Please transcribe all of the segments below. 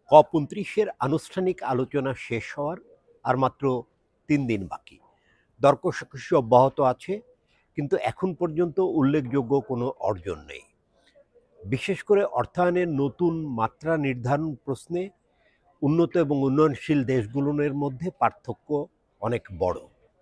COP29-এর আনুষ্ঠানিক আলোচনা শেষ হওয়ার আর মাত্র ৩ দিন বাকি। দর কষাকষি অব্যাহত আছে, কিন্তু এখন পর্যন্ত উল্লেখযোগ্য কোনো অর্জন নেই। বিশেষ করে অর্থায়নের নতুন মাত্রা নির্ধারণ প্রশ্নে উন্নত এবং উন্নয়নশীল দেশগুলোর মধ্যে পার্থক্য অনেক বড়।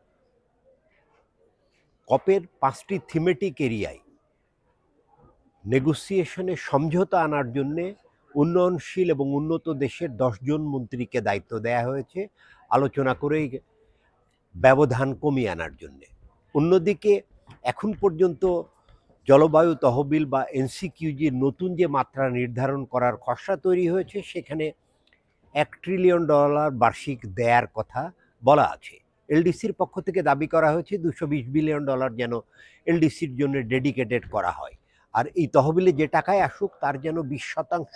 কপের 5টি থিমেটিক এরিয়ায় নেগোসিয়েশনে সমঝোতা আনার জন্যে উন্নয়নশীল এবং উন্নত দেশের 10 জন মন্ত্রীকে দায়িত্ব দেয়া হয়েছে আলোচনা করেই ব্যবধান কমিয়ে আনার জন্যে। অন্যদিকে এখন পর্যন্ত জলবায়ু তহবিল বা এনসিকিউজির নতুন যে মাত্রা নির্ধারণ করার খসড়া তৈরি হয়েছে, সেখানে $1 ট্রিলিয়ন বার্ষিক দেয়ার কথা বলা আছে। এলডিসির পক্ষ থেকে দাবি করা হয়েছে $220 বিলিয়ন যেন এলডিসির জন্য ডেডিকেটেড করা হয়। আর এই তহবিলে যে টাকায় আসুক তার যেন 20%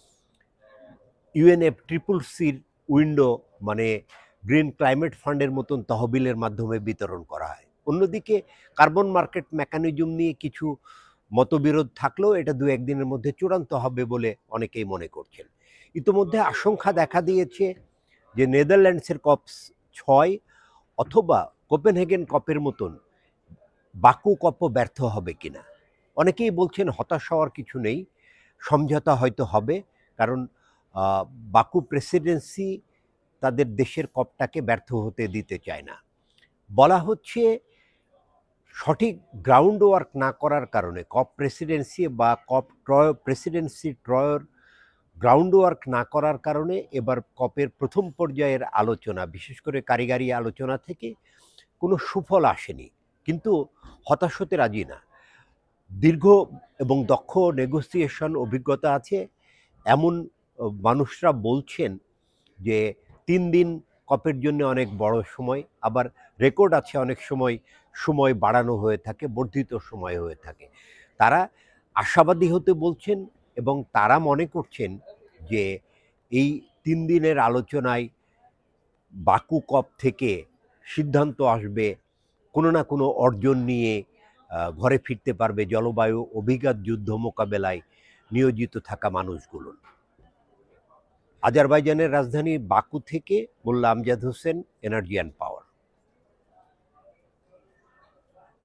UNFCCCর উইন্ডো মানে গ্রিন ক্লাইমেট ফান্ডের মতন তহবিলের মাধ্যমে বিতরণ করা হয়। অন্যদিকে কার্বন মার্কেট মেকানিজম নিয়ে কিছু মতবিরোধ থাকলেও এটা 2-1 দিনের মধ্যে চূড়ান্ত হবে বলে অনেকেই মনে করছেন। ইতোমধ্যে আশঙ্কা দেখা দিয়েছে যে নেদারল্যান্ডসের COP6 অথবা কোপেনহেগেন কপের মতন বাকু কপও ব্যর্থ হবে কিনা। অনেকেই বলছেন হতাশ হওয়ার কিছু নেই, সমঝোতা হয়তো হবে, কারণ বাকু প্রেসিডেন্সি তাদের দেশের কপটাকে ব্যর্থ হতে দিতে চায় না। বলা হচ্ছে সঠিক গ্রাউন্ড ওয়ার্ক না করার কারণে কপ প্রেসিডেন্সি বা কপ প্রেসিডেন্সি ট্রয়ের গ্রাউন্ড ওয়ার্ক না করার কারণে এবার কপের প্রথম পর্যায়ের আলোচনা, বিশেষ করে কারিগরি আলোচনা থেকে কোনো সুফল আসেনি। কিন্তু হতাশ হতে রাজি না। দীর্ঘ এবং দক্ষ নেগোসিয়েশন অভিজ্ঞতা আছে এমন মানুষরা বলছেন যে 3 দিন কপের জন্য অনেক বড় সময়, আবার রেকর্ড আছে অনেক সময় বাড়ানো হয়ে থাকে, বর্ধিত সময় হয়ে থাকে। তারা আশাবাদী হতে বলছেন এবং তারা মনে করছেন যে এই 3 দিনের আলোচনায় বাকু কপ থেকে সিদ্ধান্ত আসবে, কোনো না কোনো অর্জন নিয়ে ঘরে ফিরতে পারবে জলবায়ু অভিঘাত যুদ্ধ মোকাবেলায় নিয়োজিত থাকা মানুষগুলো। আজারবাইজানের রাজধানী বাকু থেকে Molla Amjad Hossain, energy and power.